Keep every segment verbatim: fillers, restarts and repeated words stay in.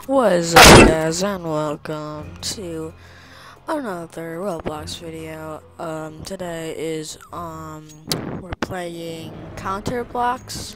What is up, guys, and welcome to another Roblox video. Um, today is, um, we're playing Counter Blocks.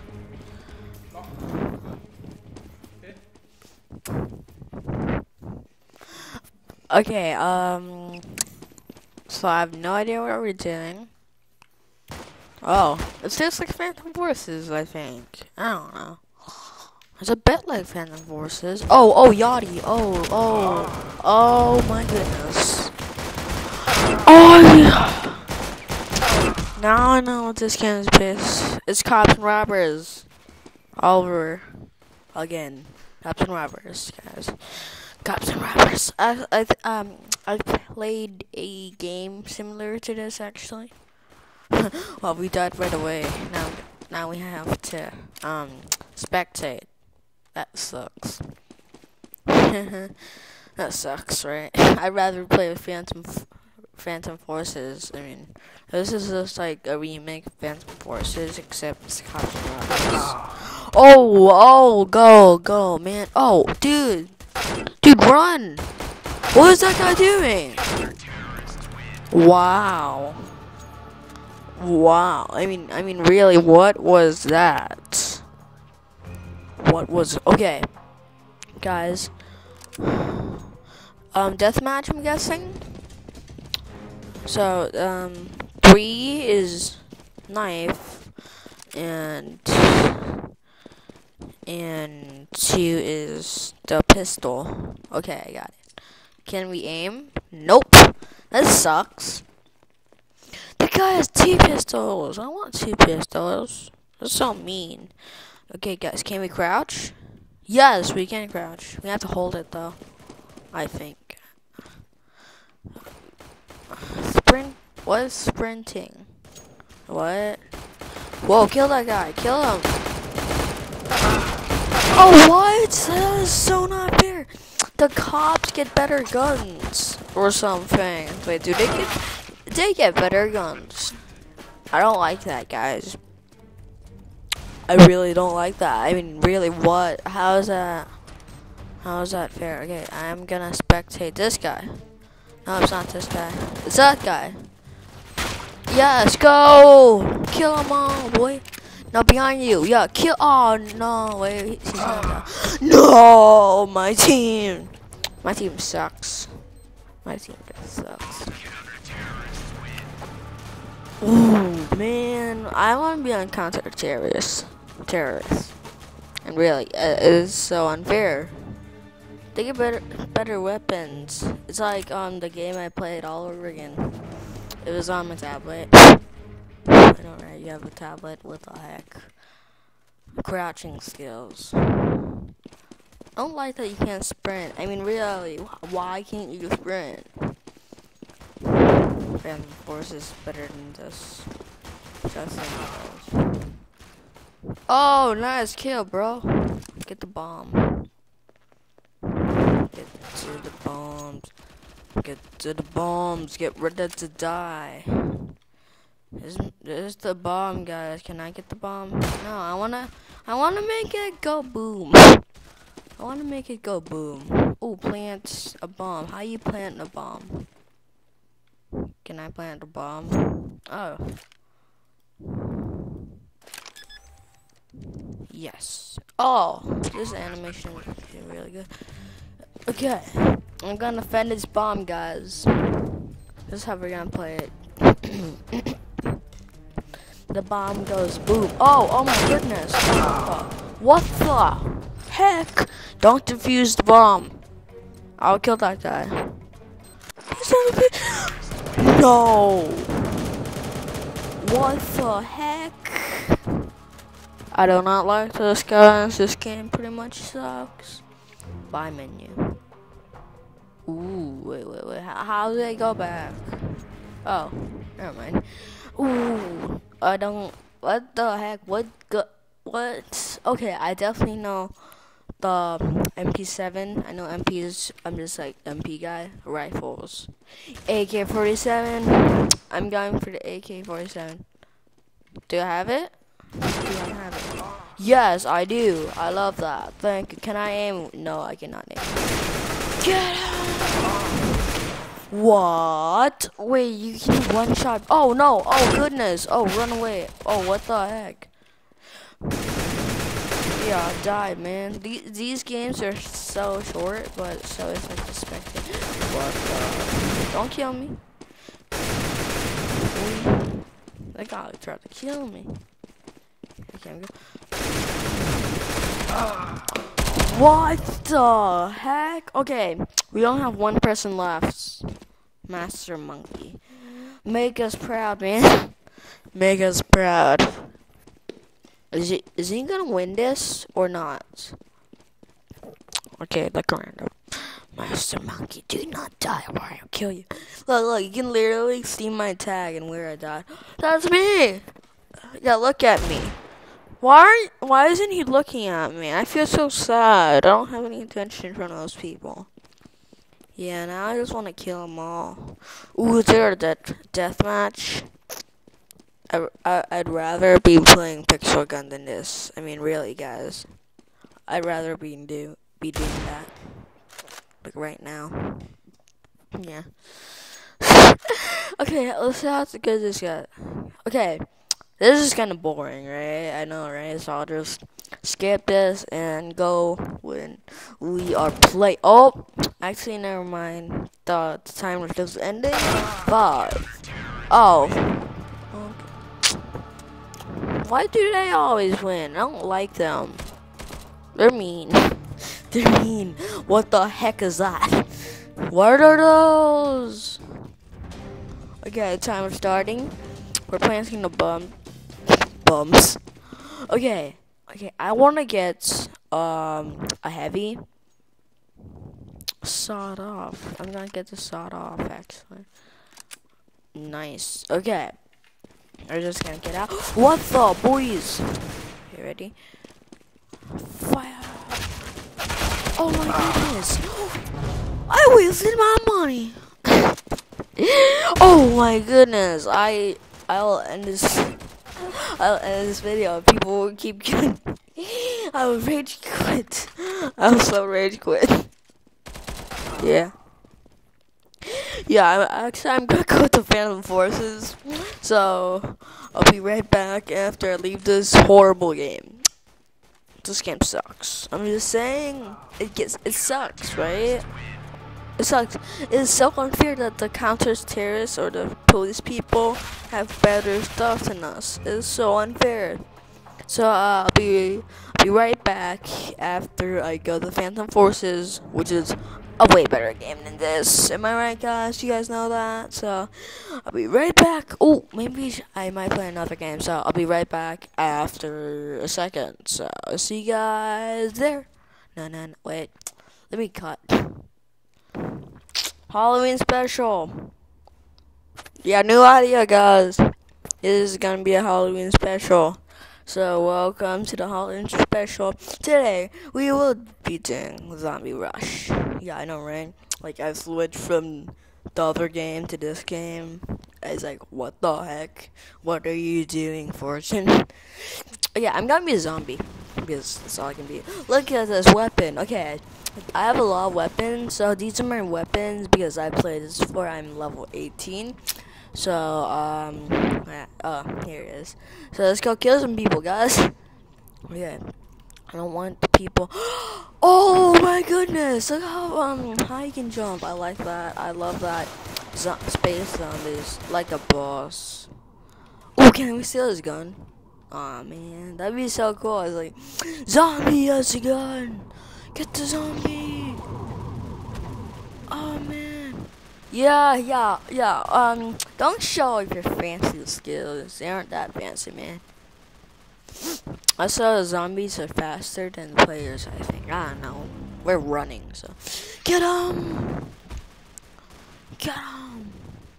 Okay, um, so I have no idea what we're doing. Oh, it's just like Phantom Forces, I think. I don't know. It's a bit like Phantom Forces. Oh, oh, Yachty. Oh, oh, oh my goodness. Oh, yeah. Now I know what this game is based. It's cops and robbers. Over again. Cops and robbers, guys. Cops and robbers. I, I, um, I played a game similar to this actually. Well, we died right away. Now, now we have to um spectate. That sucks. That sucks, right? I'd rather play with Phantom Phantom Forces. I mean, this is just like a remake of Phantom Forces, except it's cops and robbers. Oh, oh, go, go, man. Oh, dude. Dude, run. What is that guy doing? Wow. Wow. I mean, I mean, really, what was that? What was okay, guys? Um, deathmatch, I'm guessing. So, um, three is knife, and and two is the pistol. Okay, I got it. Can we aim? Nope. That sucks. The guy has two pistols. I want two pistols. That's so mean. Okay, guys, can we crouch? Yes, we can crouch. We have to hold it, though. I think. Sprint? What is sprinting? What? Whoa, kill that guy. Kill him. Oh, what? That is so not fair. The cops get better guns. Or something. Wait, do they get... They get better guns. I don't like that, guys. I really don't like that. I mean, really, what? How is that? How is that fair? Okay, I'm gonna spectate this guy. No, it's not this guy. It's that guy. Yes, go! Kill him all, boy. No, behind you. Yeah, kill. Oh, no. Wait, he's not down. No, my team. My team sucks. My team just sucks. Ooh, man. I want to be on counter-terrorists. Terrorists. And really, uh, it is so unfair. They get better better weapons. It's like um the game I played all over again. It was on my tablet. I don't know, you have a tablet, what the heck? Crouching skills. I don't like that you can't sprint. I mean, really, why can't you sprint? Phantom Force is better than this. Just like those. Oh, nice kill, bro. Get the bomb. Get to the bombs. Get to the bombs. Get ready to die. Isn't this the bomb, guys? Can I get the bomb? No, I wanna. I wanna make it go boom. I wanna make it go boom. Oh, plant a bomb. How you plant a bomb? Can I plant a bomb? Oh. Yes. Oh, this animation is really good. Okay, I'm gonna defend this bomb, guys. This is how we're gonna play it. The bomb goes boom. Oh, oh my goodness. What the heck? Don't defuse the bomb. I'll kill that guy. No. What the heck? I do not like this, guys. This game pretty much sucks. Buy menu. Ooh, wait, wait, wait. How, how do they go back? Oh, never mind. Ooh, I don't. What the heck? What? Go, what? Okay, I definitely know the M P seven. I know M Ps. I'm just like M P guy. Rifles. A K forty-seven. I'm going for the A K forty-seven. Do I have it? Do I have it? Yes, I do. I love that. Thank you. Can I aim? No, I cannot aim. Get him! What? Wait, you can one shot. Oh no! Oh goodness! Oh, run away! Oh, what the heck? Yeah, I died, man. These these games are so short, but so it's like expected. What the? Don't kill me. That guy tried to kill me. I can't go. What the heck? Okay, we don't have one person left. Master Monkey. Make us proud, man. Make us proud. Is he, is he gonna win this or not? Okay, look around. Master Monkey, do not die or I'll kill you. Look, look, you can literally see my tag and where I died. That's me! Yeah, look at me. Why why isn't he looking at me? I feel so sad. I don't have any attention from those people. Yeah, now I just want to kill them all. Ooh, is there a death, death match? I, I, I'd rather be playing Pixel Gun than this. I mean, really, guys. I'd rather be, do, be doing that. Like, right now. Yeah. Okay, let's see how good this got. Okay. This is kind of boring, right? I know, right? So I'll just skip this and go when we are play. Oh, actually, never mind. The, the timer just ending. Five. Oh. Okay. Why do they always win? I don't like them. They're mean. They're mean. What the heck is that? What are those? Okay, timer starting. We're planting the bum. Bums. Okay, okay. I want to get um a heavy sawed off. I'm gonna get the sawed off actually. Nice. Okay, we're just gonna get out. What the boys? You ready? Fire! Oh my goodness! I wasted my money. Oh my goodness! I I'll end this. I'll end this video. People will keep getting. I will rage quit. I will so rage quit. Yeah. Yeah, I, actually, I'm gonna go to Phantom Forces. So, I'll be right back after I leave this horrible game. This game sucks. I'm just saying, it gets, it sucks, right? It sucks. It's so unfair that the counter-terrorists or the police people have better stuff than us. It's so unfair. So uh, I'll be I'll be right back after I go to Phantom Forces, which is a way better game than this. Am I right, guys? You guys know that. So I'll be right back. Oh, maybe I might play another game. So I'll be right back after a second. So see you guys there. No, no, no. Wait. Let me cut. Halloween special. Yeah, new idea, guys. This is gonna be a Halloween special. So welcome to the Halloween special. Today we will be doing Zombie Rush. Yeah, I know, right? Like I switched from the other game to this game. I was like, what the heck? What are you doing, Fortune? Yeah, I'm gonna be a zombie because that's all I can be. Look at this weapon. Okay. I have a lot of weapons, so these are my weapons because I played this before. I'm level eighteen. So, um, yeah, oh, here it is. So let's go kill some people, guys. Okay, I don't want the people. Oh my goodness! Look how um high you can jump. I like that. I love that. Zo space zombies, like a boss. Oh, can we steal his gun? Aw, oh, man, that'd be so cool. I was like, zombie has a gun. Get the zombie! Oh man. Yeah, yeah, yeah. Um, don't show off your fancy skills. They aren't that fancy, man. I saw the zombies are faster than the players, I think. I don't know. We're running, so. Get 'em! Get 'em!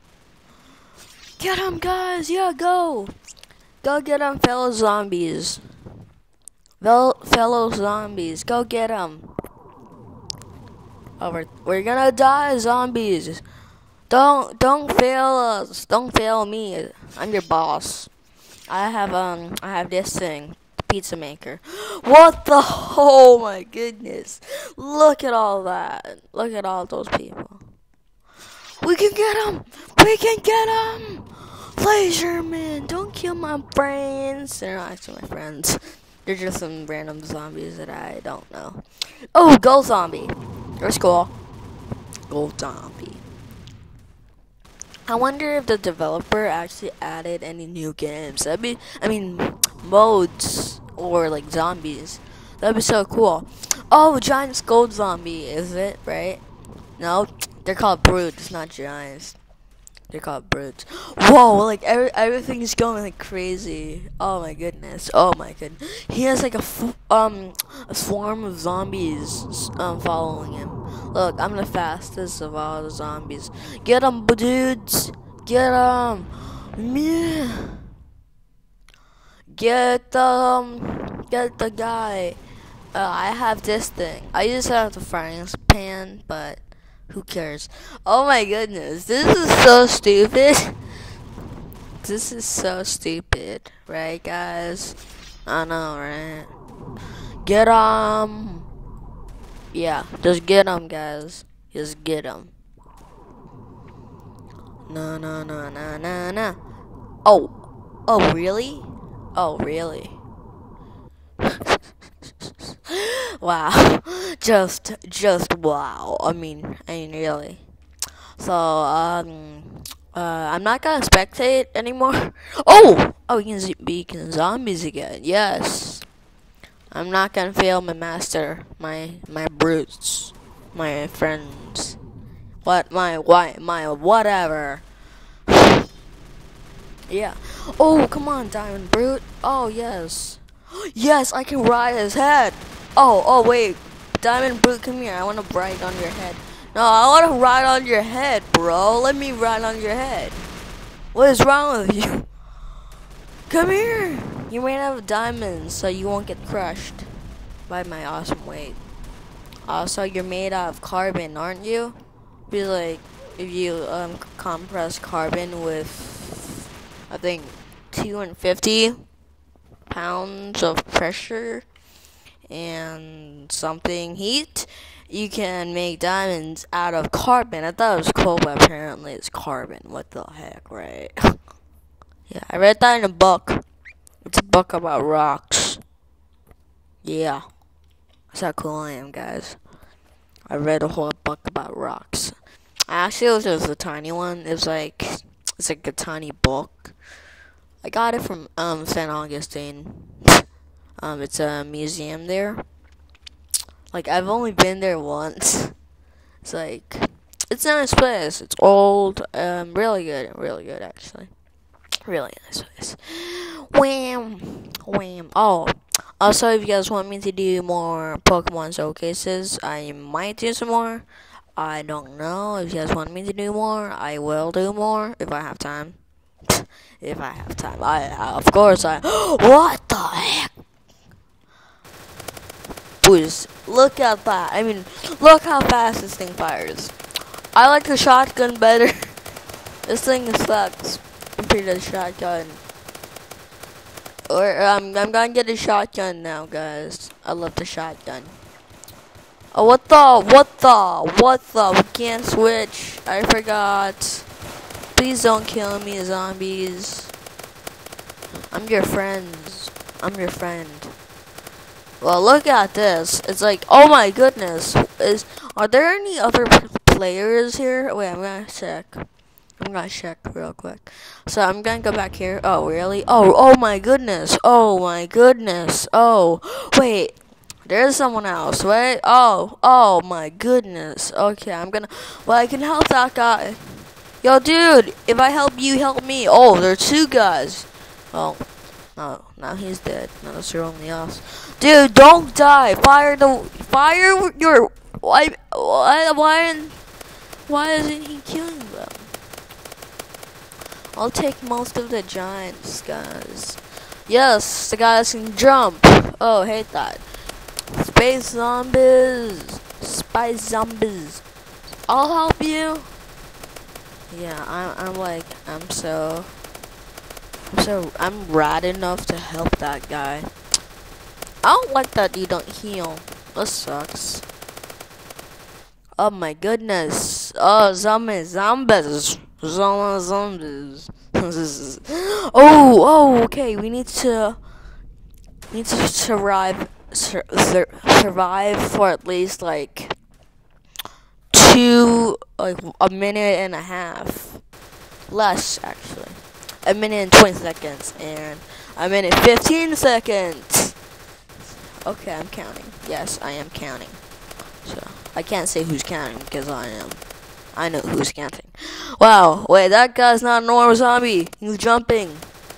Get 'em, guys! Yeah, go! Go get 'em, fellow zombies. Fel fellow zombies, go get them. Oh, we're, we're gonna die, zombies. Don't don't fail us. Don't fail me. I'm your boss. I have um I have this thing. pizza maker. What the? Oh my goodness! Look at all that. Look at all those people. We can get them. We can get them. Laserman, don't kill my friends. They're not actually my friends. They're just some random zombies that I don't know. Oh, gold zombie. That's cool. Gold zombie. I wonder if the developer actually added any new games. That'd be, I mean, modes or like zombies. That'd be so cool. Oh, Giant's gold zombie, is it right? No, they're called brutes, not giants. They're called brutes. Whoa, like every, everything is going like crazy. Oh my goodness. Oh my goodness. He has like a f um a swarm of zombies um following him. Look, I'm the fastest of all the zombies. Get them, dudes. Get them. Yeah. Get um get the guy. Uh, I have this thing. I used to have the frying pan, but who cares? Oh my goodness, this is so stupid. This is so stupid, right, guys? I know, right? Get 'em. Yeah, just get 'em, guys. Just get 'em. No, no, no, no, no, no. Oh, oh, really? Oh, really? Wow, just, just wow. I mean, I mean, really. So, um, uh, I'm not gonna spectate anymore. Oh, oh, we can beacon zombies again. Yes, I'm not gonna fail my master, my my brutes, my friends. What my why my whatever. Yeah. Oh, come on, Diamond Brute. Oh yes, yes, I can ride his head. Oh, oh wait, Diamond Brute, come here. I want to ride on your head. No, I want to ride on your head, bro. Let me ride on your head. What is wrong with you? Come here. You're made out of diamonds, so you won't get crushed by my awesome weight. Also, you're made out of carbon, aren't you? Be like, if you um compress carbon with, I think, two hundred fifty pounds of pressure and something heat, you can make diamonds out of carbon. I thought it was cool, but apparently it's carbon. What the heck, right? Yeah, I read that in a book. It's a book about rocks. Yeah. That's how cool I am, guys. I read a whole book about rocks. Actually, it was just a tiny one. It was like, it's like a tiny book. I got it from um Saint Augustine. Um, it's a museum there. Like, I've only been there once. It's like, it's a nice place. It's old. Um, really good. Really good, actually. Really nice place. Wham. Wham. Oh, also, if you guys want me to do more Pokemon showcases, I might do some more. I don't know. If you guys want me to do more, I will do more if I have time. If I have time. I, of course, I. What the heck? Boys, look at that. I mean, look how fast this thing fires. I like the shotgun better. This thing sucks compared to the shotgun. Or um, I'm gonna get a shotgun now, guys. I love the shotgun. Oh, what the? What the? What the? We can't switch. I forgot. Please don't kill me, zombies. I'm your friends. I'm your friend. Well, look at this. It's like, oh my goodness. Is are there any other players here? Wait, I'm gonna check. I'm gonna check real quick. So I'm gonna go back here. Oh, really? Oh, oh my goodness. Oh my goodness. Oh, wait. There's someone else, right? Oh, oh my goodness. Okay, I'm gonna. Well, I can help that guy. Yo, dude. If I help you, help me. Oh, there's two guys. Oh. No, now he's dead. Now it's your only else. Dude, don't die. Fire the fire your why why why why isn't he killing them? I'll take most of the giants, guys. Yes, the guys can jump. Oh, hate that. Space zombies. Spice zombies. I'll help you. Yeah, I'm I'm like I'm so So I'm rad enough to help that guy. I don't like that you don't heal. This sucks. Oh my goodness. Oh, zombies, zombies, zombies, zombies. oh, oh, okay. We need to, we need to survive, sur sur survive for at least like two, like a minute and a half, less actually, a minute and twenty seconds, and a minute fifteen seconds. Okay, I'm counting. Yes, I am counting. So I can't say who's counting because I am. I know who's counting. Wow, wait, that guy's not a normal zombie. He's jumping.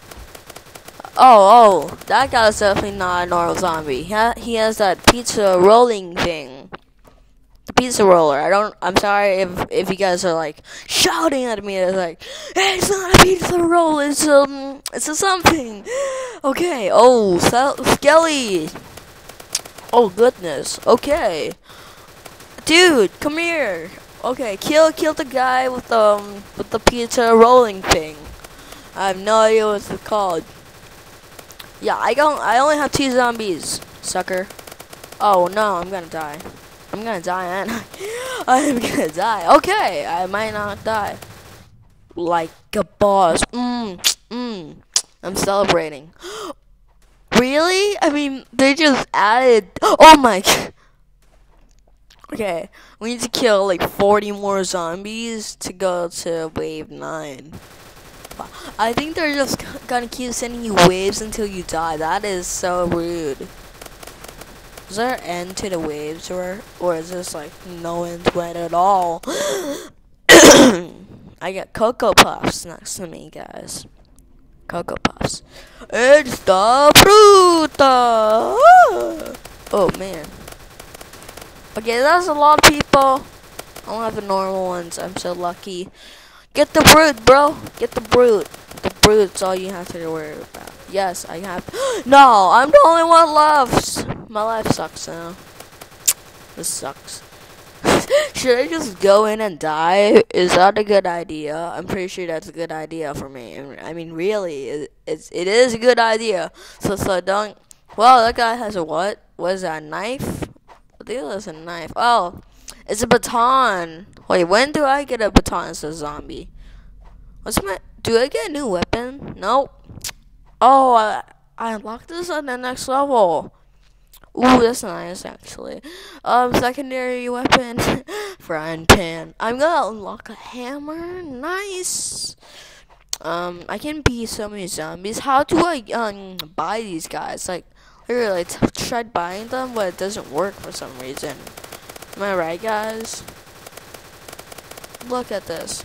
Oh, oh, that guy's definitely not a normal zombie. He, ha he has that pizza rolling thing. The pizza roller. I don't. I'm sorry if if you guys are like shouting at me. It's like, hey, it's not a pizza roll. It's um, it's a something. Okay. Oh, Skelly. Oh goodness. Okay. Dude, come here. Okay, kill kill the guy with um with the pizza rolling thing. I have no idea what it's called. Yeah, I don't I only have two zombies, sucker. Oh no, I'm gonna die. I'm gonna die, and I'm gonna die. Okay, I might not die. Like a boss. Mmm, mmm. I'm celebrating. Really? I mean, they just added. Oh my. Okay, we need to kill like forty more zombies to go to wave nine. I think they're just gonna keep sending you waves until you die. That is so rude. Is there an end to the waves, or or is this like no end to it at all? I got Cocoa Puffs next to me, guys. Cocoa Puffs. It's the fruta. Oh man. Okay, that's a lot of people. I don't have the normal ones. I'm so lucky. Get the brute, bro. Get the brute. The brute's all you have to worry about. Yes, I have. No, I'm the only one left. My life sucks now. This sucks. Should I just go in and die? Is that a good idea? I'm pretty sure that's a good idea for me. I mean, really, it, it's it is a good idea. So so don't. Well, that guy has a what? What is that, a knife? I think that's a knife. Oh, it's a baton. Wait, when do I get a baton as a zombie? What's my? Do I get a new weapon? Nope. Oh, I I unlocked this on the next level. Ooh, that's nice actually. Um, secondary weapon, frying pan. I'm gonna unlock a hammer. Nice. Um, I can beat so many zombies. How do I um buy these guys? Like, literally, I tried buying them, but it doesn't work for some reason. Am I right, guys? Look at this.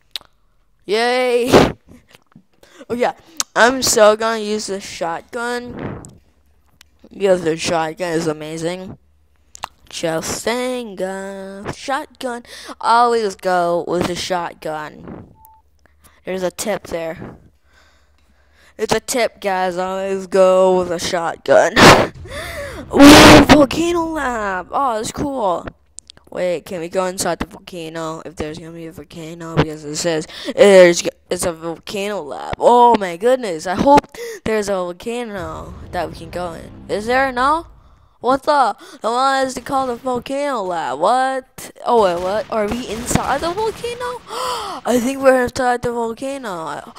Yay! Oh yeah, I'm so gonna use the shotgun. Because the shotgun is amazing. Just saying, uh, shotgun. Always go with the shotgun. There's a tip there. It's a tip, guys. Always go with a shotgun. Ooh, volcano lab. Oh, that's cool. Wait, can we go inside the volcano if there's gonna be a volcano? Because it says there's it's a volcano lab. Oh my goodness! I hope there's a volcano that we can go in. Is there? No? What the? The one is called the volcano lab. What? Oh wait, what? Are we inside the volcano? I think we're inside the volcano.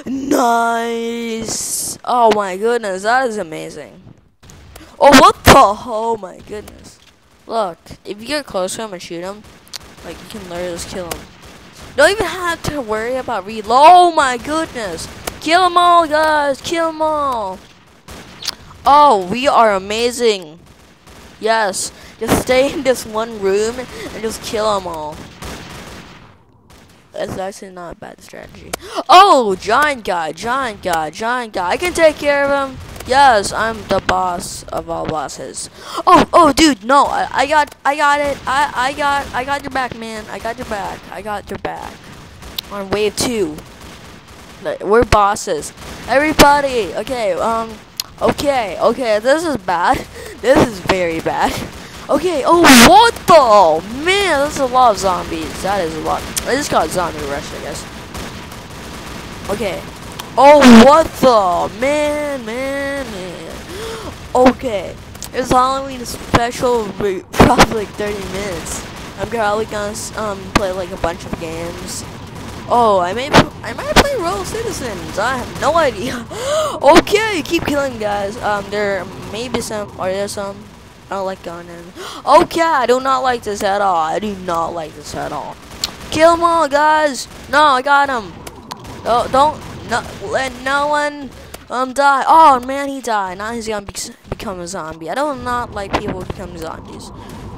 Nice! Oh my goodness, that is amazing. Oh, what the? Oh my goodness. Look, if you get closer, I'm gonna shoot him. Like, you can literally just kill him. Don't even have to worry about reload. Oh my goodness. Kill them all, guys. Kill them all. Oh, we are amazing. Yes. Just stay in this one room and just kill them all. That's actually not a bad strategy. Oh, giant guy, giant guy, giant guy. I can take care of him. Yes, I'm the boss of all bosses. Oh, oh, dude, no, I, I got, I got it. I, I got, I got your back, man. I got your back. I got your back. On wave two, we're bosses. Everybody, okay, um, okay, okay. This is bad. This is very bad. Okay. Oh, what the man? That's a lot of zombies. That is a lot. I just got zombie rush, I guess. Okay. Oh, what the? Man, man, man. Okay. It's Halloween special, for probably like thirty minutes. I'm probably gonna um play like a bunch of games. Oh, I may I might play Royal Citizens. I have no idea. Okay, keep killing guys. Um, there may be some. Are there some? I don't like going in. Okay, I do not like this at all. I do not like this at all. Kill them all, guys. No, I got him. Oh, don't no, let no one um die. Oh man, he died. Now he's gonna be, become a zombie. I do not like people who become zombies.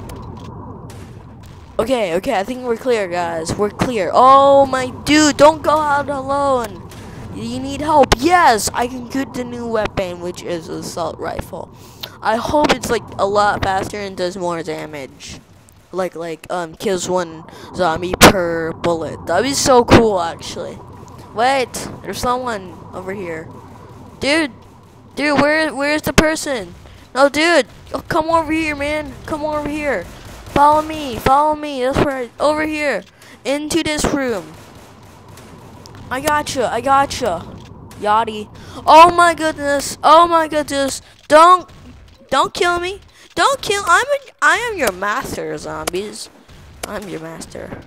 Okay, okay, I think we're clear, guys. We're clear. Oh my dude, don't go out alone. You need help. Yes, I can get the new weapon, which is assault rifle. I hope it's like a lot faster and does more damage. Like like um kills one zombie per bullet. That'd be so cool actually. Wait, there's someone over here. Dude, dude, where where's the person? No, dude, oh, come over here, man. Come over here. Follow me, follow me. That's right, over here, into this room. I gotcha, I gotcha, Yachty. Oh my goodness, oh my goodness. Don't, don't kill me. Don't kill. I'm a, I am your master, zombies. I'm your master.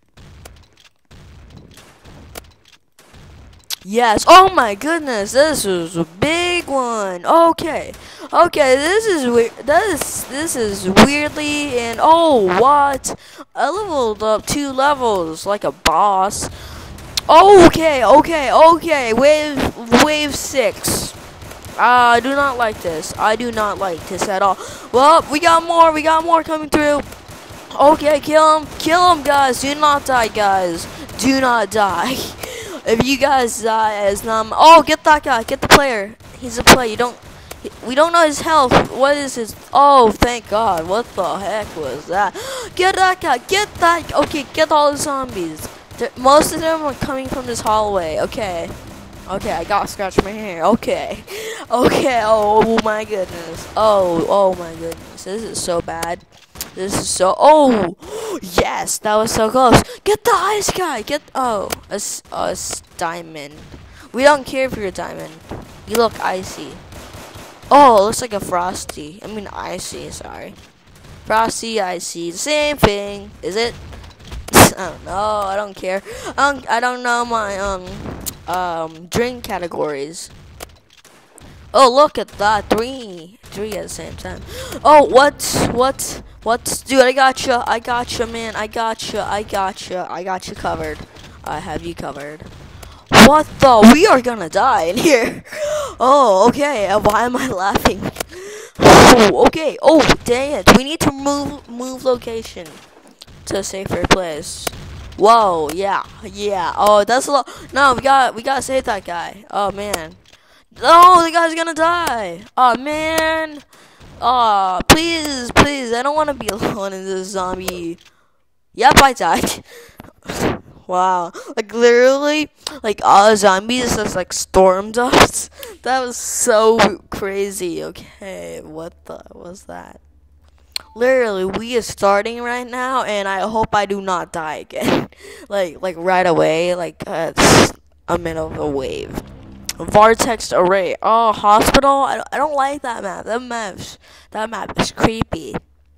Yes. Oh my goodness, this is a big one. Okay, okay. This is weird. This this is weirdly and oh what? I leveled up two levels like a boss. Okay, okay, okay. Wave wave six. I do not like this. I do not like this at all. Well, we got more. We got more coming through. Okay, kill him. Kill him, guys. Do not die, guys. Do not die. If you guys die as num, oh, get that guy, get the player. He's a player. You don't. We don't know his health. What is his? Oh, thank God. What the heck was that? Get that guy. Get that. Okay, get all the zombies. They're, most of them are coming from this hallway. Okay. Okay, I gotta scratch my hair. Okay. Okay. Oh my goodness. Oh. Oh my goodness. This is so bad. This is so. Oh, yes, that was so close. Get the ice guy. Get. Oh, a, a diamond. We don't care if you're a diamond. You look icy. Oh, it looks like a frosty. I mean icy. Sorry, frosty, icy. The same thing, is it? I don't know. I don't care. I don't. I don't know my um um drink categories. Oh, look at that. Three. Three at the same time. Oh, what? What? What? Dude, I gotcha. I gotcha, man. I gotcha. I gotcha. I got you covered. I have you covered. What the? We are gonna die in here. Oh, okay. Why am I laughing? Oh, okay. Oh, dang it. We need to move, move location to a safer place. Whoa, yeah. Yeah. Oh, that's a lot. No, we got, we gotta save that guy. Oh, man. Oh, the guy's gonna die. Oh man. Oh, please, please. I don't want to be alone in this zombie. Yep, I died. Wow. Like literally, like all the zombies just like stormed us. That was so crazy. Okay, what the was that? Literally, we are starting right now, and I hope I do not die again. like, like right away. Like uh, I'm in of a wave. Vortex array. Oh, hospital. I don't, I don't like that map. That map's that map is creepy.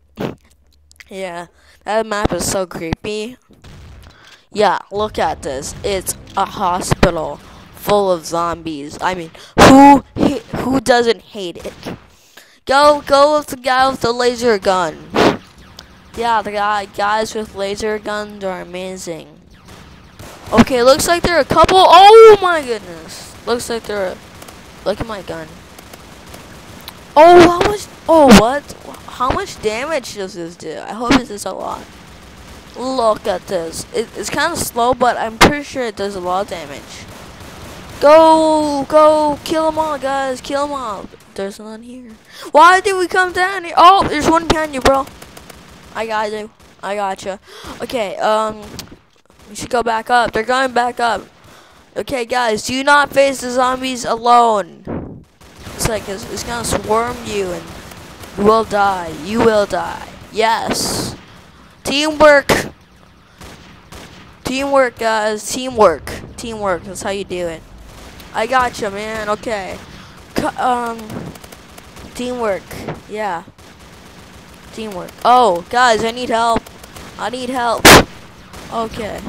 Yeah, that map is so creepy. Yeah, look at this. It's a hospital full of zombies. I mean, who who doesn't hate it? Go go with the guy with the laser gun. Yeah, the guy guys with laser guns are amazing. Okay, looks like there are a couple. Oh my goodness. Looks like they're. Look at my gun. Oh, how much? Oh, what? How much damage does this do? I hope this is a lot. Look at this. It, it's kind of slow, but I'm pretty sure it does a lot of damage. Go, go, kill them all, guys. Kill them all. There's none here. Why did we come down here? Oh, there's one behind you, bro. I got you. I got you. Okay. Um, we should go back up. They're going back up. Okay, guys, do not face the zombies alone. It's like it's, it's gonna swarm you and you will die. You will die. Yes. Teamwork. Teamwork, guys. Teamwork. Teamwork. That's how you do it. I gotcha, man. Okay. C um. Teamwork. Yeah. Teamwork. Oh, guys, I need help. I need help. Okay.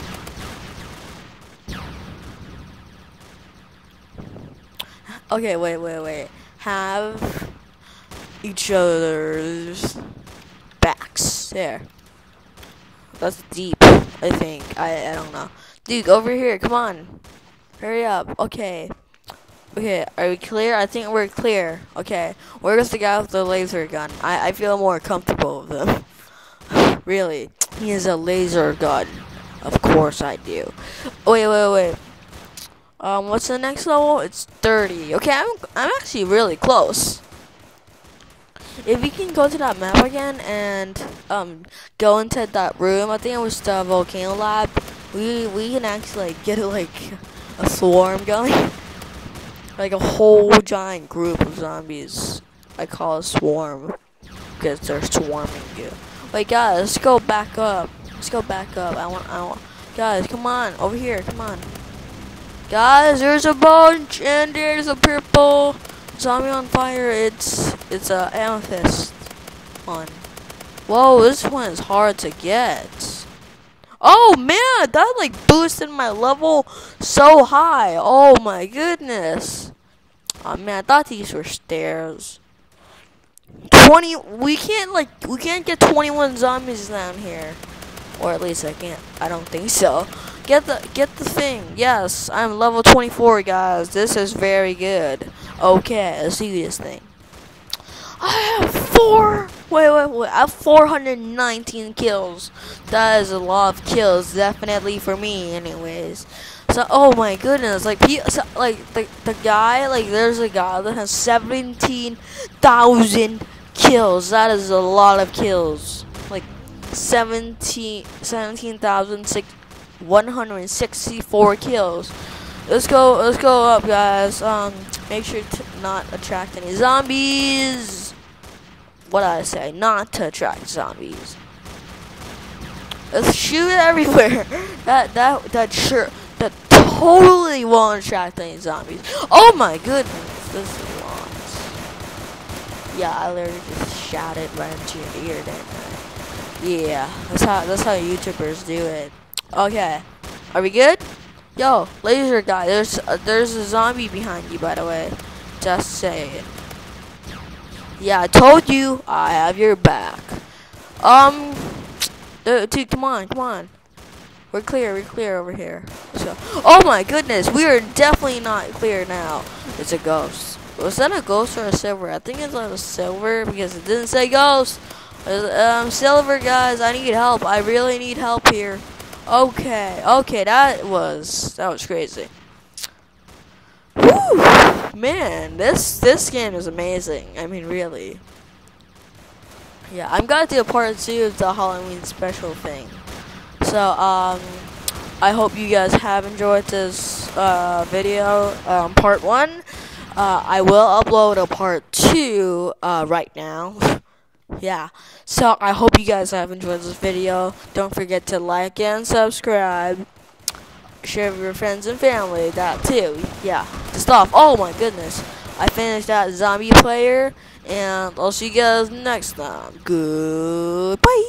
Okay, wait, wait, wait. Have each other's backs. There. That's deep, I think. I, I don't know. Dude, over here. Come on. Hurry up. Okay. Okay, are we clear? I think we're clear. Okay. Where's the guy with the laser gun? I, I feel more comfortable with him. Really. He has a laser gun. Of course I do. Wait, wait, wait. Um, what's the next level? It's thirty. Okay, I'm, I'm actually really close. If we can go to that map again and um go into that room, I think it was the volcano lab. We we can actually like, get like a swarm going, like a whole giant group of zombies. I call it swarm because they're swarming you. Wait, guys, let's go back up. Let's go back up. I want I want guys, come on over here. Come on, guys. There's a bunch and there's a purple zombie on fire. It's it's a amethyst one. Whoa, this one is hard to get. Oh man, that like boosted my level so high. Oh my goodness. Oh man, I thought these were stairs. Twenty. We can't like we can't get twenty-one zombies down here, or at least I can't. I don't think so. Get the get the thing. Yes, I'm level twenty-four, guys. This is very good. Okay, let's see this thing. I have four. Wait, wait, wait. I have four hundred nineteen kills. That is a lot of kills, definitely for me, anyways. So, oh my goodness, like, so, like the the guy, like, there's a guy that has seventeen thousand kills. That is a lot of kills. Like, seventeen thousand one hundred sixty-four kills. Let's go, let's go up, guys. Um, make sure to not attract any zombies. What did I say? Not to attract zombies. Let's shoot it everywhere. That that that sure that totally won't attract any zombies. Oh my goodness, this is lost. Yeah, I literally just shot it right into your ear, didn't I? Yeah, that's how that's how YouTubers do it. Okay, are we good? Yo, laser guy, there's uh, there's a zombie behind you, by the way. Just saying. Yeah, I told you I have your back. Um, dude, dude, come on, come on. We're clear, we're clear over here. So, oh my goodness, we are definitely not clear now. It's a ghost. Was that a ghost or a silver? I think it's like a silver because it didn't say ghost. Um, silver, guys, I need help. I really need help here. Okay, okay, that was that was crazy. Woo! Man, this this game is amazing. I mean, really. Yeah, I'm gonna do a part two of the Halloween special thing. So, um, I hope you guys have enjoyed this uh, video, um, part one. Uh, I will upload a part two uh, right now. Yeah, so I hope you guys have enjoyed this video. Don't forget to like and subscribe. Share with your friends and family, that too. Yeah, the stuff. Oh my goodness. I finished that zombie player, and I'll see you guys next time. Goodbye.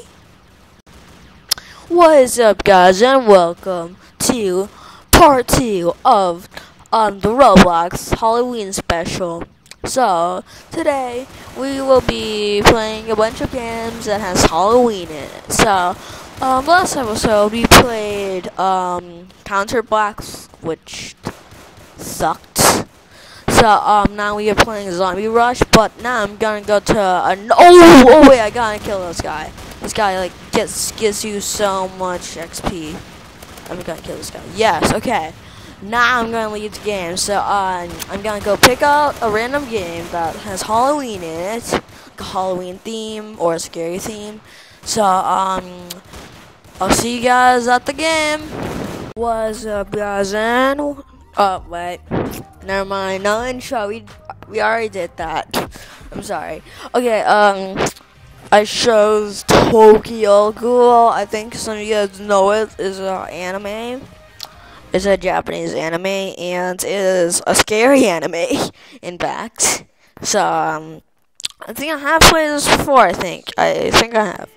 What is up, guys, and welcome to part two of um, the Roblox Halloween special. So, today, we will be playing a bunch of games that has Halloween in it. So, um, last episode, we played, um, Counter Blocks, which sucked. So, um, now we are playing Zombie Rush, but now I'm gonna go to, a, oh, oh, wait, I gotta kill this guy. This guy, like, gets, gives you so much X P. I'm gonna kill this guy. Yes, okay. Now I'm gonna leave the game, so uh, I'm gonna go pick out a random game that has Halloween in it, like a Halloween theme or a scary theme. So um, I'll see you guys at the game. What's up, guys? And oh wait, never mind. No intro. We we already did that. I'm sorry. Okay. Um, I chose Tokyo Ghoul. I think some of you guys know it is an anime. It's a Japanese anime, and it is a scary anime, in fact. So, um, I think I have played this before. I think. I think I have.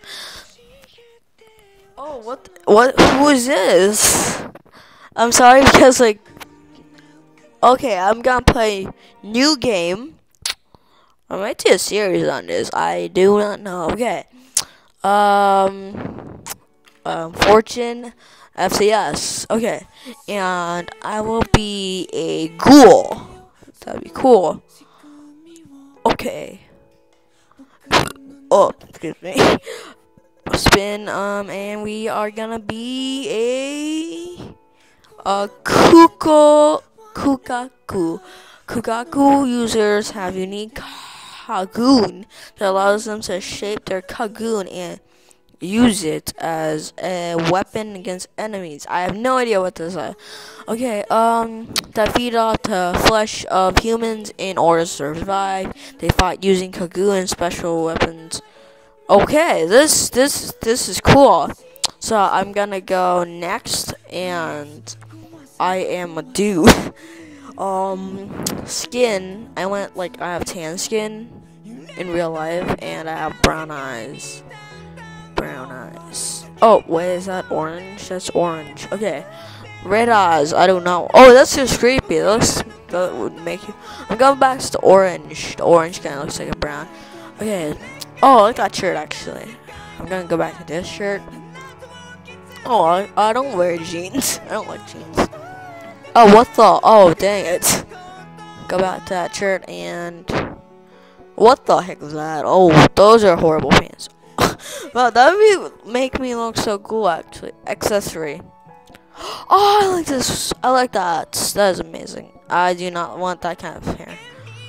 Oh, what? What? Who is this? I'm sorry because like. Okay, I'm gonna play new game. I might do a series on this. I do not know. Okay. Um. Um. Fortune. F C S. Okay. And I will be a ghoul. That'd be cool. Okay. Oh, excuse me. Spin. Um. And we are gonna be a a Kuko. Kukaku. Kukaku users have unique Kagoon that allows them to shape their Kagoon and use it as a weapon against enemies. I have no idea what this is. Okay, um, that feed off the flesh of humans in order to survive. They fought using Kagoon special weapons. Okay, this this this is cool. So I'm gonna go next, and I am a dude. um, skin. I went like I have tan skin in real life, and I have brown eyes. Brown eyes. Oh, wait, is that orange? That's orange. Okay. Red eyes. I don't know. Oh, that's just creepy. That looks. That would make you. I'm going back to the orange. The orange kind of looks like a brown. Okay. Oh, I like that shirt actually. I'm gonna go back to this shirt. Oh, I, I don't wear jeans. I don't like jeans. Oh, what the? Oh, dang it. Go back to that shirt and... What the heck is that? Oh, those are horrible pants. Wow, that would be, make me look so cool, actually. Accessory. Oh, I like this. I like that. That is amazing. I do not want that kind of hair.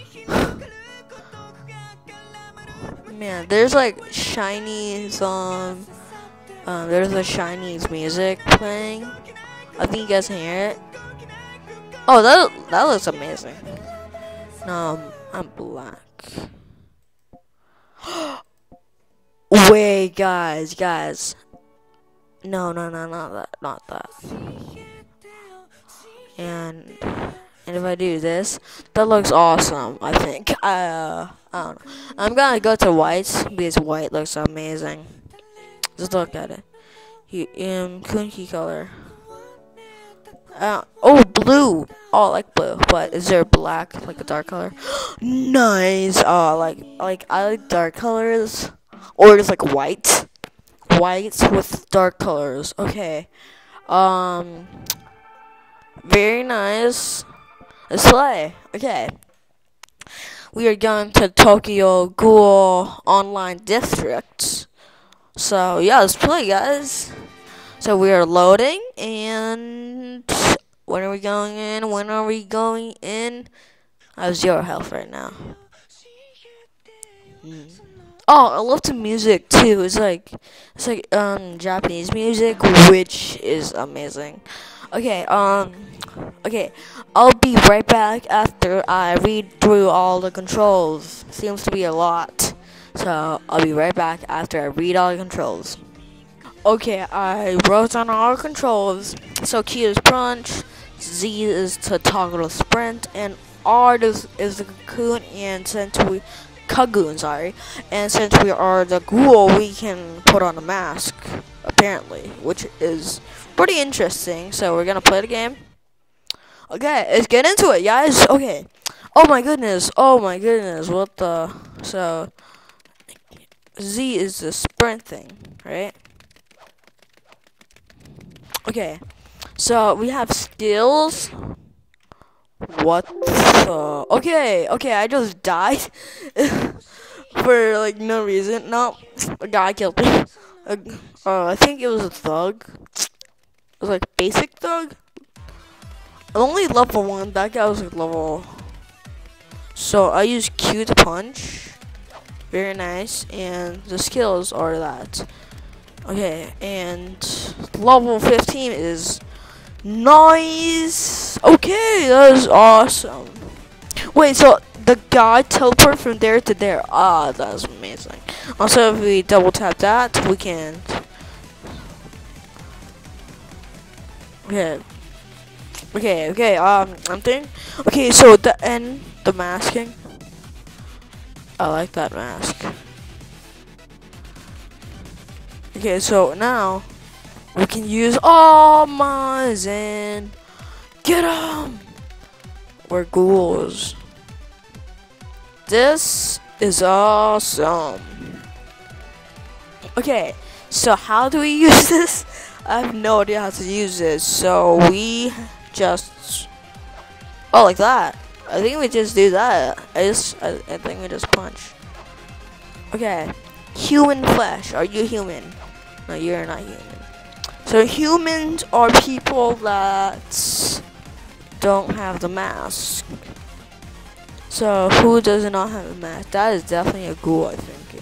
Man, there's like Chinese, um... Um, there's a Chinese music playing. I think you guys can hear it. Oh, that that looks amazing. No, I'm black. Wait, guys, guys. No, no, no, not that, not that. And and if I do this, that looks awesome. I think. Uh, I don't know. I'm gonna go to white because white looks amazing. Just look at it. He, um, Kunki color. Uh, oh, blue. Oh, I like blue. But is there black, like a dark color? Nice. Oh, like, like I like dark colors, or just like white, whites with dark colors. Okay. Um. Very nice. Let's play. Okay. We are going to Tokyo Ghoul Online District. So yeah, let's play, guys. So we are loading, and when are we going in? When are we going in? I have zero health right now. Hmm. Oh, I love the music too. It's like it's like um Japanese music, which is amazing. Okay, um, okay, I'll be right back after I read through all the controls. Seems to be a lot. So, I'll be right back after I read all the controls. Okay, I wrote down all the controls. So, Q is punch, Z is to toggle the sprint, and R is, is the cocoon, and since we, Kagoon, sorry, and since we are the ghoul, we can put on a mask, apparently, which is pretty interesting. So, we're gonna play the game. Okay, let's get into it, guys. Okay. Oh my goodness, oh my goodness, what the, so... Z is the sprint thing, right? Okay, so we have skills. What the? Okay, okay, I just died for like no reason. No, a guy killed me. Uh, uh, I think it was a thug. It was like basic thug. I'm only level one. That guy was like level. So I use Q to punch. Very nice, and the skills are that. Okay, and level fifteen is nice. Okay, that is awesome. Wait, so the guy teleport from there to there. Ah, that is amazing. Also, if we double tap that, we can. Okay. Okay, okay, um, I'm thinking. Okay, so the end, the masking. I like that mask. Okay, so now we can use all mines and get them. We're ghouls. This is awesome. Okay, so how do we use this? I have no idea how to use this. So we just, oh, like that. I think we just do that. I just, I, I think we just punch. Okay, human flesh. Are you human? No, you're not human. So humans are people that don't have the mask. So who does not have a mask? That is definitely a ghoul, I think.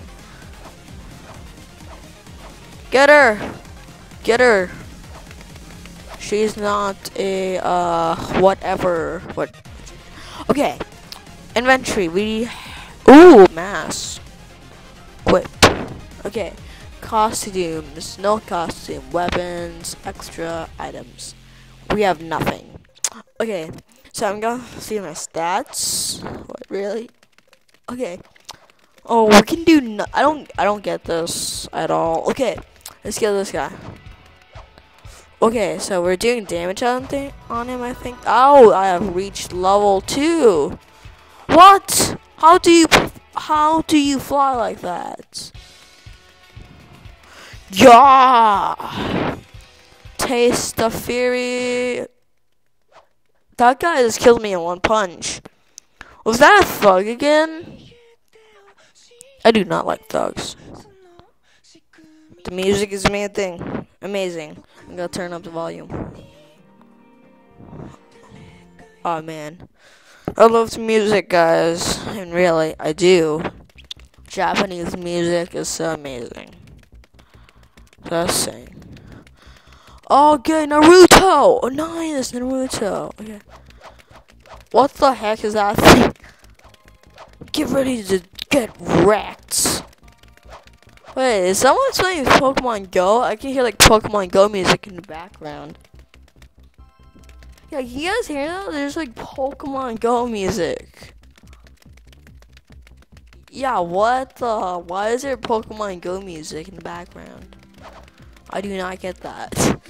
Get her! Get her! She's not a uh whatever. What? Okay. Inventory. We ooh mask. Whip. Okay. Costumes. No costume. Weapons. Extra items. We have nothing. Okay. So I'm gonna see my stats. What really? Okay. Oh, we can do. No I don't. I don't get this at all. Okay. Let's kill this guy. Okay, so we're doing damage on, th on him, I think. Oh, I have reached level two. What? How do you, how do you fly like that? Yeah! Taste the fury. That guy just killed me in one punch. Was that a thug again? I do not like thugs. The music is amazing. Amazing. I'm gonna turn up the volume. Oh man. I love the music, guys. And really, I do. Japanese music is so amazing. Just saying. Okay, Naruto! Oh, nice, Naruto. Okay. What the heck is that thing? Get ready to get wrecked. Wait, is someone playing Pokemon Go? I can hear like Pokemon Go music in the background. Yeah, you guys hear that? There's like Pokemon Go music. Yeah, what the? Why is there Pokemon Go music in the background? I do not get that.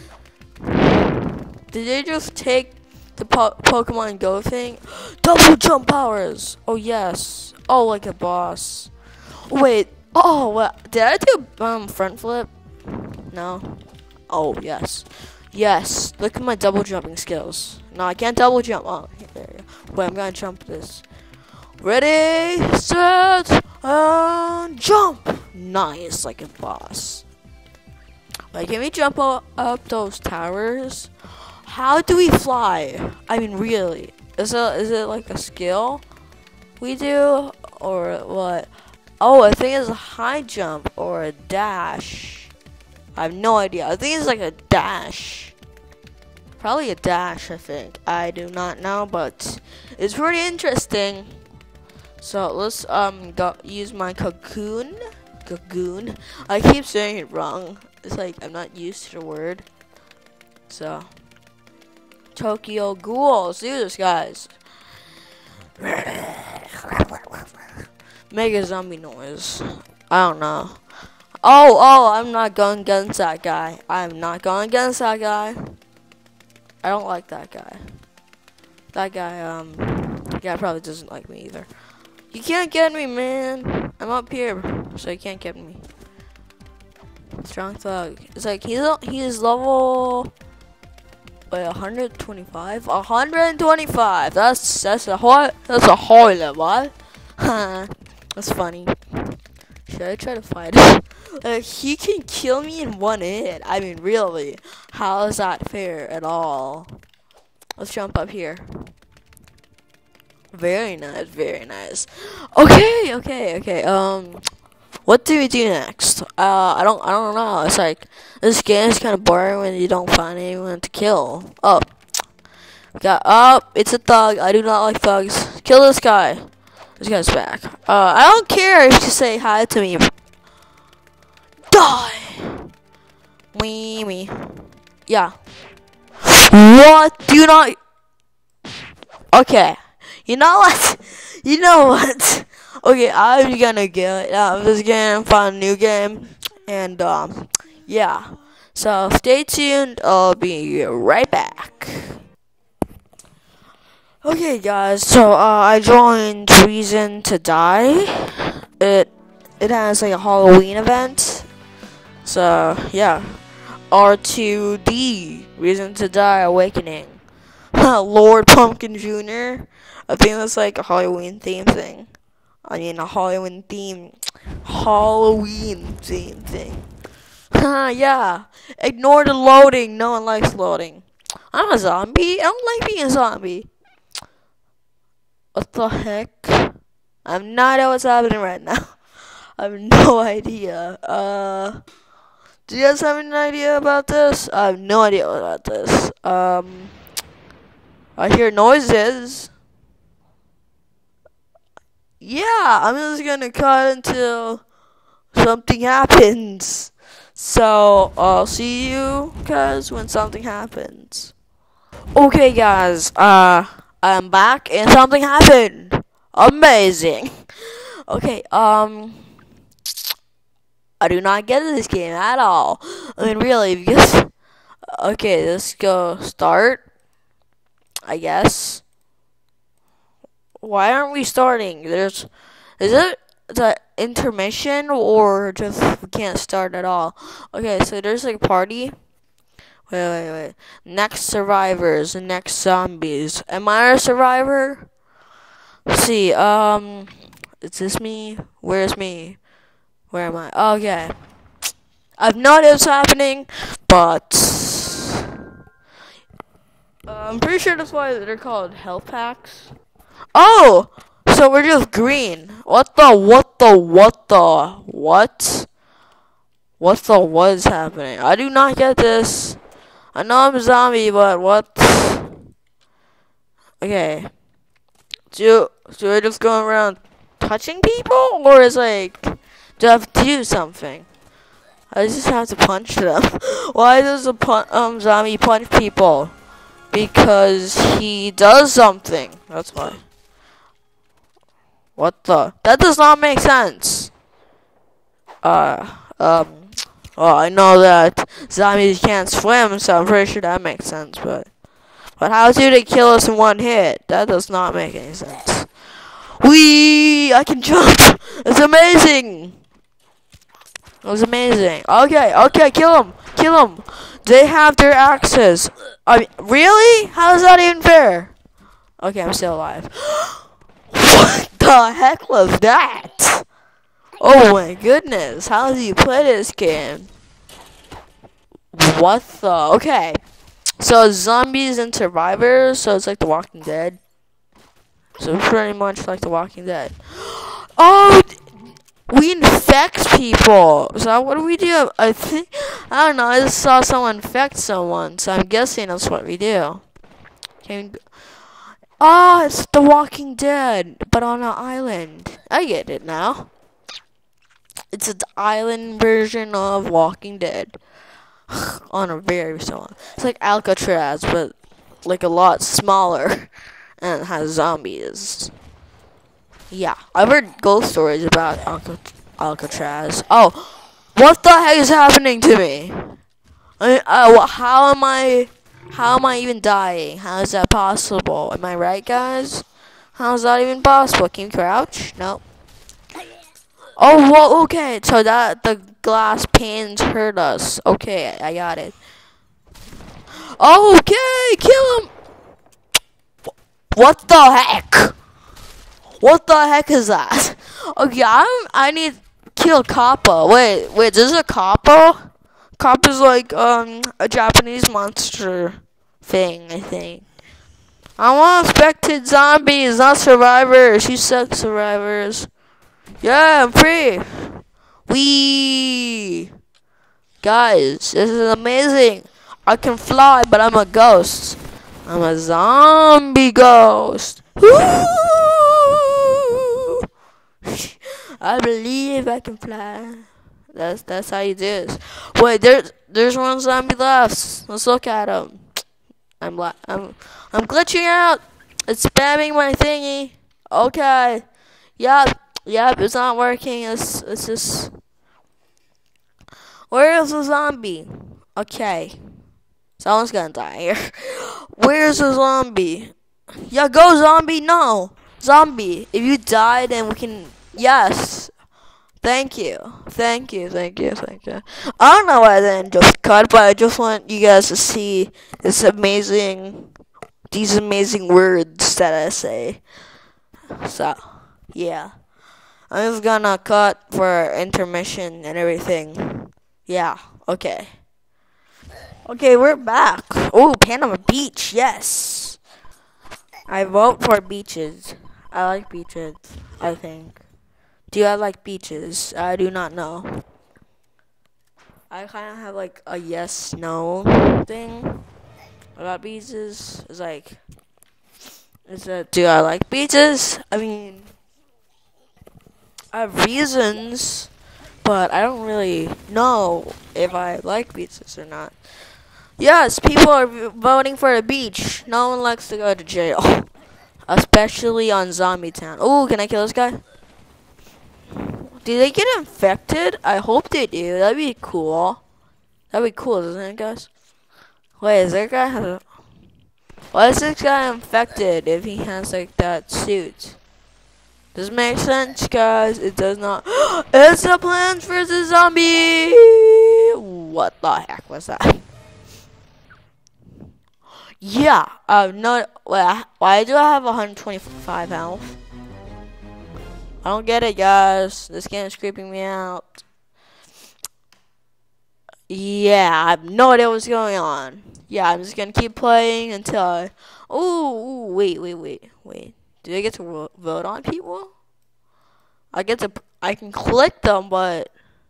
Did they just take the po Pokemon Go thing? Double jump powers! Oh, yes. Oh, like a boss. Wait. Oh, what? Did I do um front flip? No. Oh, yes. Yes. Look at my double jumping skills. No, I can't double jump. Oh, there you go. Wait, I'm gonna jump this. Ready, set, and jump. Nice, like a boss. Wait, can we jump up, up those towers? How do we fly? I mean, really? Is it is it like a skill we do or what? Oh, I think it's a high jump or a dash. I have no idea. I think it's like a dash. Probably a dash, I think. I do not know, but it's pretty interesting. So let's um go use my cocoon. Cocoon. I keep saying it wrong. It's like I'm not used to the word. So Tokyo Ghouls, do this, guys. Make a zombie noise. I don't know. Oh, oh, I'm not going against that guy. I'm not going against that guy. I don't like that guy. That guy, um, yeah, probably doesn't like me either. You can't get me, man. I'm up here, so you can't get me. Strong thug. It's like he's he's level. Wait, one hundred twenty-five. one hundred twenty-five. That's that's a high. That's a high level. That's funny. Should I try to fight him? Like, he can kill me in one hit. I mean, really. How is that fair at all? Let's jump up here. Very nice, very nice. Okay, okay, okay. Um, what do we do next? Uh, I don't, I don't know. It's like this game is kind of boring when you don't find anyone to kill. Oh, got up. Oh, it's a thug. I do not like thugs. Kill this guy. This guy's back. Uh, I don't care if you say hi to me. Die. Wee me. Yeah. What? Do not. Okay. You know what? You know what? Okay, I'm gonna get it. I'm just gonna find a new game, and um, yeah. So stay tuned. I'll be right back. Okay, guys. So uh, I joined Reason to Die. It it has like a Halloween event. So yeah, R two D Reason to Die Awakening. Lord Pumpkin Junior I think that's like a Halloween theme thing. I mean a Halloween theme, Halloween theme thing. Yeah. Ignore the loading. No one likes loading. I'm a zombie. I don't like being a zombie. What the heck? I have no idea what's happening right now. I have no idea. Uh, do you guys have an idea about this? I have no idea about this. Um, I hear noises. Yeah, I'm just gonna cut until something happens. So, I'll see you guys when something happens. Okay, guys, uh, I'm back and something happened. Amazing. Okay, um, I do not get this game at all. I mean, really, because, okay, let's go start, I guess. Why aren't we starting? There's, is it the intermission or just we can't start at all? Okay, so there's like a party. Wait, wait, wait. Next survivors, next zombies. Am I a survivor? Let's see, um, is this me? Where's me? Where am I? Okay. I have no idea what's happening, but uh, I'm pretty sure that's why they're called health packs. Oh! So we're just green. What the, what the, what the, what? What the, what is happening? I do not get this. I know I'm a zombie, but what? Okay. Do, do I just go around touching people? Or is like, do I have to do something? I just have to punch them. Why does a pun- um zombie punch people? Because he does something. That's why. What the? That does not make sense. Uh, um, well, I know that zombies can't swim, so I'm pretty sure that makes sense, but... But how do they kill us in one hit? That does not make any sense. Whee! I can jump! It's amazing! It was amazing. Okay, okay, kill them! Kill them! They have their axes. I mean, really? How is that even fair? Okay, I'm still alive. What the heck was that? Oh my goodness, how do you play this game? What the? Okay. So zombies and survivors, so it's like The Walking Dead. So pretty much like The Walking Dead. Oh, we infect people. So what do we do? I think, I don't know, I just saw someone infect someone, so I'm guessing that's what we do. Can we, oh, it's The Walking Dead, but on an island. I get it now. It's an island version of Walking Dead. On a very small. It's like Alcatraz, but like a lot smaller, and it has zombies. Yeah, I've heard ghost stories about Alca- Alcatraz. Oh, what the heck is happening to me? I, uh, how am I? How am I even dying? How is that possible? Am I right, guys? How is that even possible? Can you crouch? No. Oh, well, okay. So that the glass panes hurt us. Okay, I got it. Okay, kill him. What the heck? What the heck is that? Okay, I'm. I need to kill Kappa. Wait, wait. This is a Kappa. Kappa's like um a Japanese monster thing, I think. I want infected zombies, not survivors. You suck, survivors. Yeah, I'm free. Wee. Guys, this is amazing. I can fly, but I'm a ghost. I'm a zombie ghost. Woo! I believe I can fly. That's that's how you do this. Wait, there's there's one zombie left. Let's look at him. I'm li- I'm I'm glitching out. It's spamming my thingy. Okay. Yeah. Yep, it's not working. It's it's just. Where's the zombie? Okay. Someone's gonna die here. Where's the zombie? Yeah, go zombie. No. Zombie. If you die, then we can. Yes. Thank you. Thank you. Thank you. Thank you. I don't know why I didn't just cut, but I just want you guys to see this amazing, these amazing words that I say. So, yeah. I'm just gonna cut for intermission and everything. Yeah, okay. Okay, we're back. Oh, Panama Beach, yes. I vote for beaches. I like beaches, I think. Do I like beaches? I do not know. I kind of have like a yes, no thing about beaches. It's like, is that, do I like beaches? I mean, I have reasons, but I don't really know if I like beaches or not. Yes, people are voting for the beach. No one likes to go to jail, especially on Zombie Town. Oh, can I kill this guy? Do they get infected? I hope they do. That'd be cool. That'd be cool, isn't it, guys? Wait, is that guy has a... Why is this guy infected if he has like that suit? Does it make sense, guys? It does not. It's a Plants versus Zombie. What the heck was that? Yeah, uh, no. Wait, why do I have one hundred twenty-five health? I don't get it, guys. This game is creeping me out. Yeah, I have no idea what's going on. Yeah, I'm just gonna keep playing until I. Ooh, ooh, wait, wait, wait, wait. Do I get to vote on people? I get to. I can click them, but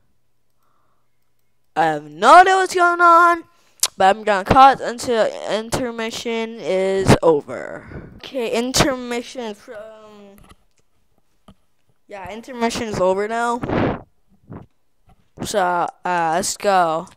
I have no idea what's going on. But I'm gonna cut until intermission is over. Okay, intermission from. Yeah, intermission is over now. So, uh, let's go.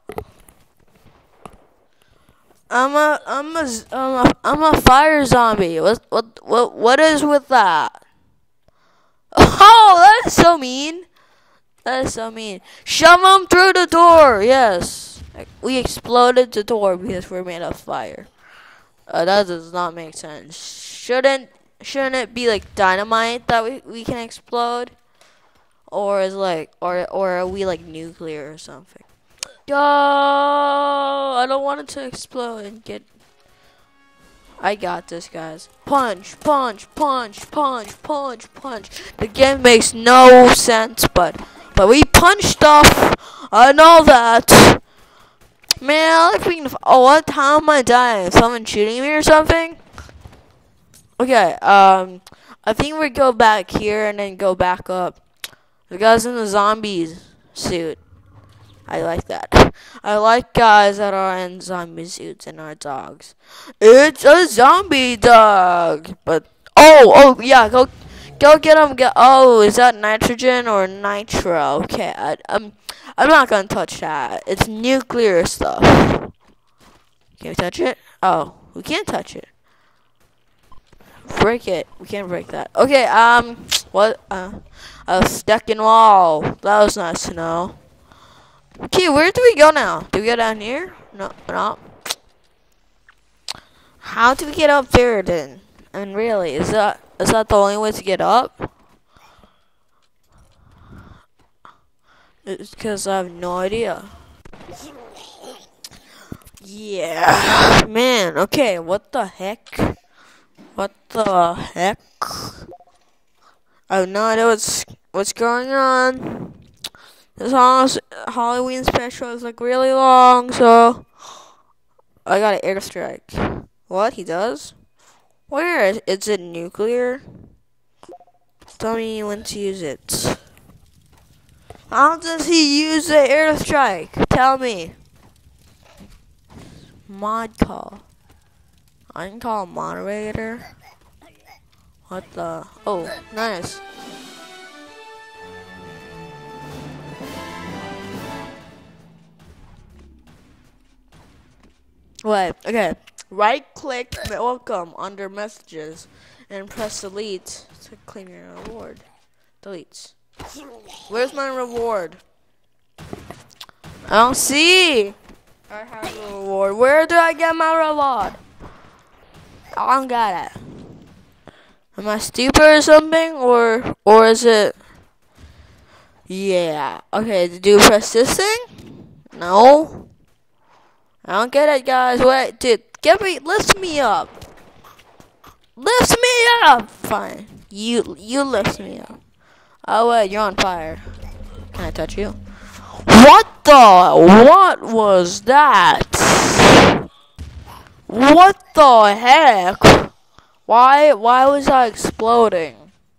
I'm a, I'm a, I'm a, I'm a fire zombie. What, what, what, what is with that? Oh, that is so mean. That is so mean. Shove them through the door. Yes, we exploded the door because we're made of fire. Uh, that does not make sense. Shouldn't, shouldn't it be like dynamite that we, we can explode? Or is like, or or are we like nuclear or something? Yo, I don't want it to explode and get. I got this, guys. Punch, punch, punch, punch, punch, punch. The game makes no sense, but but we punch stuff. I know that. Man, I like being. Oh, what? How am I dying? Someone shooting me or something? Okay. Um, I think we go back here and then go back up. The guy's in the zombies suit. I like that. I like guys that are in zombie suits and are dogs. It's a zombie dog. But oh, oh yeah, go, go get him. Get. Oh, is that nitrogen or nitro? Okay, I, I'm, I'm not gonna touch that. It's nuclear stuff. Can we touch it? Oh, we can't touch it. Break it. We can't break that. Okay. Um. What? Uh. A stacking wall. That was nice to know. Okay, where do we go now? Do we go down here? No, no. How do we get up there then? And really, is that is that the only way to get up? It's because I have no idea. Yeah, man. Okay, what the heck? What the heck? I have no idea what's what's going on. This Halloween special is like really long, so I got an airstrike. What he does? Where is, is it nuclear? Tell me when to use it. How does he use the airstrike? Tell me. Mod call. I can call a moderator. What the? Oh, nice. Wait, okay. Right click welcome under messages and press delete to claim your reward. Delete. Where's my reward? I don't see. I have a reward. Where do I get my reward? I don't get it. Am I stupid or something? Or or is it? Yeah. Okay, do you press this thing? No. I don't get it, guys. Wait, dude. Get me, lift me up. Lift me up. Fine. You you lift me up. Oh wait, you're on fire. Can I touch you? What the? What was that? What the heck? Why why was I exploding?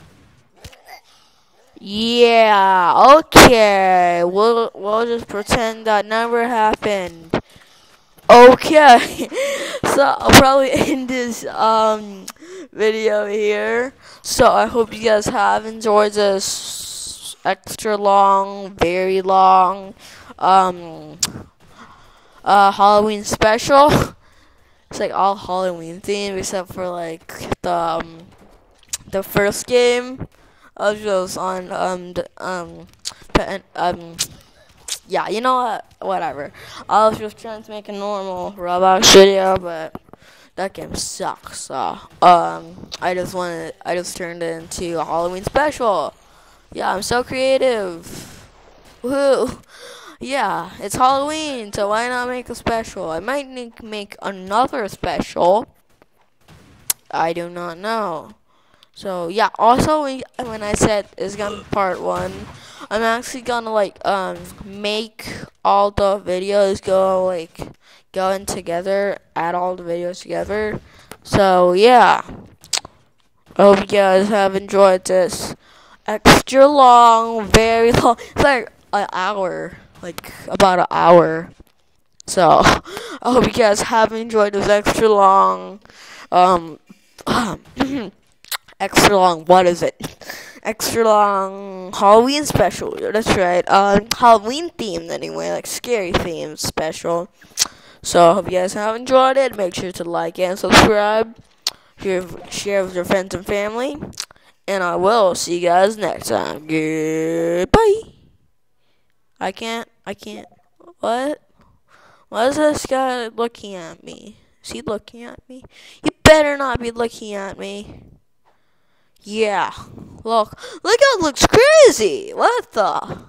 Yeah, okay. We'll we'll just pretend that never happened. Okay. So I'll probably end this um video here. So I hope you guys have enjoyed this extra long, very long um uh Halloween special. It's like all Halloween themed except for like the um, the first game. I was just on um the, um pen, um yeah, you know what? Whatever. I was just trying to make a normal Roblox video, but that game sucks. So um I just wanted I just turned it into a Halloween special. Yeah, I'm so creative. Woohoo! Yeah, it's Halloween, so why not make a special? I might need to make another special. I do not know. So yeah, also when, when I said it's gonna be part one, I'm actually gonna like um make all the videos go like going together, add all the videos together. So yeah, I hope you guys have enjoyed this extra long, very long. It's like an hour, like about an hour. So I hope you guys have enjoyed this extra long, um. extra long, what is it? Extra long Halloween special. That's right. Um, Halloween themed anyway, like scary themed special. So I hope you guys have enjoyed it. Make sure to like and subscribe. Share, share with your friends and family. And I will see you guys next time. Goodbye. I can't. I can't. What? Why is this guy looking at me? Is he looking at me? You better not be looking at me. Yeah, look, look how it looks crazy. What the?